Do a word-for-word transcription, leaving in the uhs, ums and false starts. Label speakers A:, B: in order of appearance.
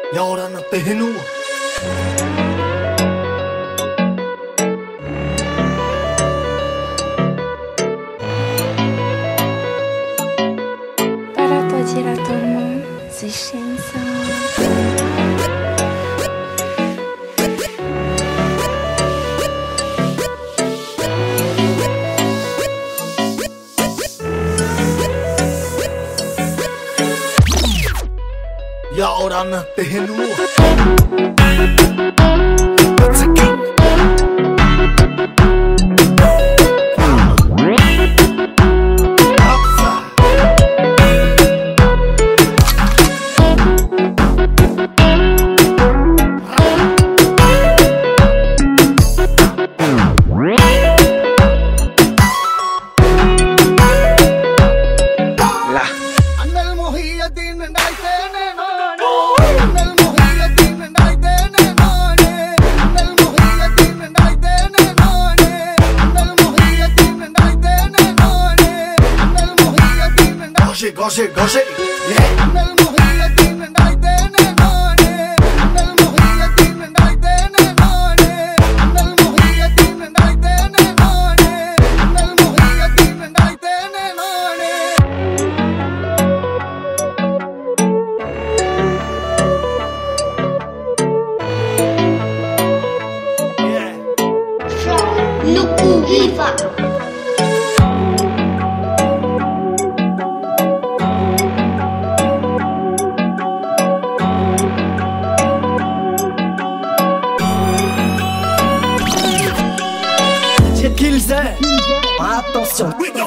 A: Y ahora no te genúa.
B: Para dire à tout le monde, c'est chanson.
A: Y ahora no te genúa. Gossip, gossip, yeah. Andal mohiyya tin dai dene none. Andal mohiyya tin dai dene none. Andal mohiyya tin dai dene none. Andal mohiyya tin dai dene none. Yeah.
C: Luku Viva.
A: Qu'ils aient attention.